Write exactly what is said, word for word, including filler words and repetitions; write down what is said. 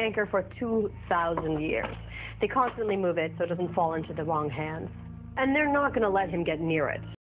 anchor for two thousand years. They constantly move it so it doesn't fall into the wrong hands. And they're not going to let him get near it.